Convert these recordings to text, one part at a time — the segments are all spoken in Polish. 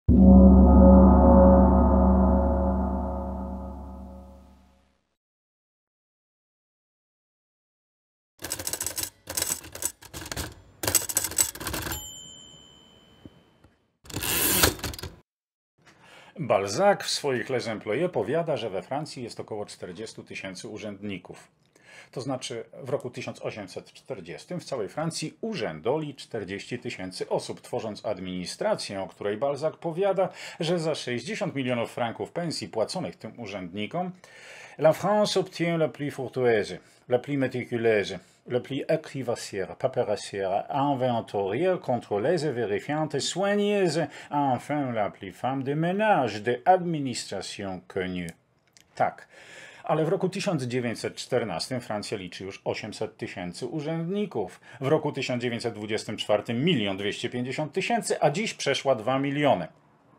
Balzac w swoich Les Employés powiada, że we Francji jest około 40 000 urzędników. To znaczy w roku 1840 w całej Francji urzędoli 40 000 osób, tworząc administrację, o której Balzac powiada, że za 60 milionów franków pensji płaconych tym urzędnikom la France obtient la plus courtoise, la plus méticuleuse, la plus écrivassière, paperassière, inventoriée, contrôleuse, vérifiante, soigneuse, enfin la plus femme de ménage de administration connue. Tak, ale w roku 1914 Francja liczy już 800 000 urzędników, w roku 1924 1 250 000, a dziś przeszła 2 miliony.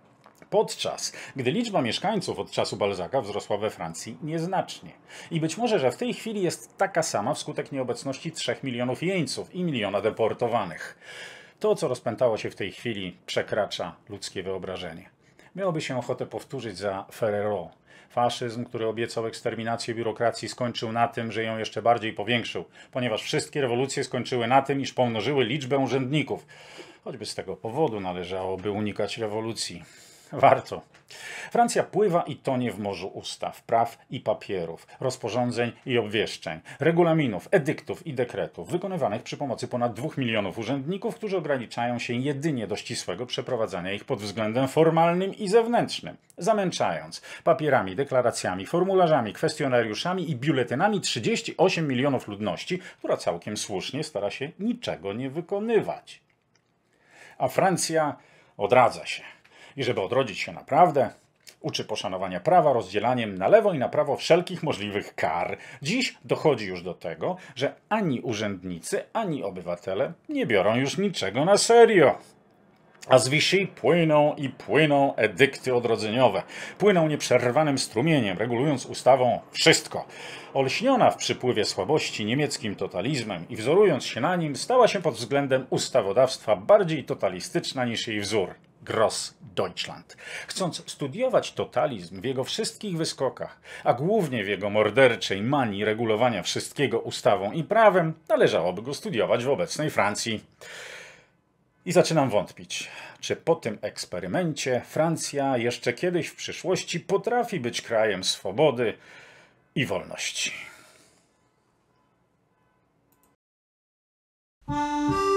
Podczas gdy liczba mieszkańców od czasu Balzaca wzrosła we Francji nieznacznie. I być może, że w tej chwili jest taka sama wskutek nieobecności 3 milionów jeńców i miliona deportowanych. To, co rozpętało się w tej chwili, przekracza ludzkie wyobrażenie. Miałoby się ochotę powtórzyć za Ferrero. Faszyzm, który obiecał eksterminację biurokracji, skończył na tym, że ją jeszcze bardziej powiększył, ponieważ wszystkie rewolucje skończyły na tym, iż pomnożyły liczbę urzędników. Choćby z tego powodu należałoby unikać rewolucji. Warto. Francja pływa i tonie w morzu ustaw, praw i papierów, rozporządzeń i obwieszczeń, regulaminów, edyktów i dekretów, wykonywanych przy pomocy ponad 2 milionów urzędników, którzy ograniczają się jedynie do ścisłego przeprowadzania ich pod względem formalnym i zewnętrznym, zamęczając papierami, deklaracjami, formularzami, kwestionariuszami i biuletynami 38 milionów ludności, która całkiem słusznie stara się niczego nie wykonywać. A Francja odradza się. I żeby odrodzić się naprawdę, uczy poszanowania prawa rozdzielaniem na lewo i na prawo wszelkich możliwych kar. Dziś dochodzi już do tego, że ani urzędnicy, ani obywatele nie biorą już niczego na serio. A z Vichy płyną i płyną edykty odrodzeniowe. Płyną nieprzerwanym strumieniem, regulując ustawą wszystko. Olśniona w przypływie słabości niemieckim totalizmem i wzorując się na nim, stała się pod względem ustawodawstwa bardziej totalistyczna niż jej wzór. Grossdeutschland. Chcąc studiować totalizm w jego wszystkich wyskokach, a głównie w jego morderczej manii regulowania wszystkiego ustawą i prawem, należałoby go studiować w obecnej Francji. I zaczynam wątpić, czy po tym eksperymencie Francja jeszcze kiedyś w przyszłości potrafi być krajem swobody i wolności.